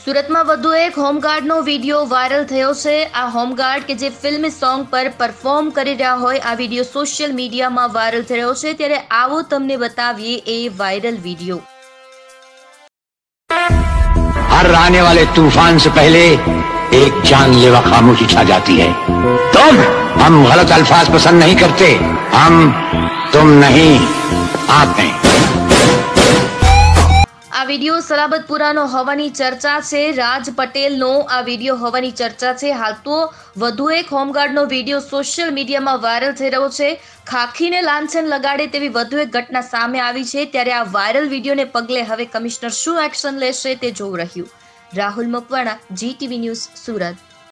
સુરતમાં વધુ એક હોમગાર્ડનો વિડીયો વાયરલ થયો છે। આ હોમગાર્ડ કે જે ફિલ્મી સોંગ પર પરફોર્મ કરી રહ્યા હોય આ વિડીયો સોશિયલ મીડિયામાં વાયરલ થયો છે। ત્યારે આવો તમને બતાવીએ એ વાયરલ વિડીયો। हर आने वाले तूफान से पहले एक जानलेवा खामोशी छा जाती है। हम गलत अल्फाज पसंद नहीं करते, हम तुम नहीं आप हैं। આ વિડીયો સલાબતપુરાનો હોવાની ચર્ચા છે। રાજ પટેલનો આ વિડીયો હોવાની ચર્ચા છે। હાલ તો વધુ એક હોમગાર્ડનો વિડીયો સોશિયલ મીડિયામાં વાયરલ થઈ રહ્યો છે। ખાખીને લાંછન લગાડે તેવી વધુ એક ઘટના સામે આવી છે। ત્યારે આ વાયરલ વિડીયોને પગલે હવે કમિશનર શું એક્શન લેશે તે જોવું રહ્યું। Rahul Makwana, GTV news, Surat.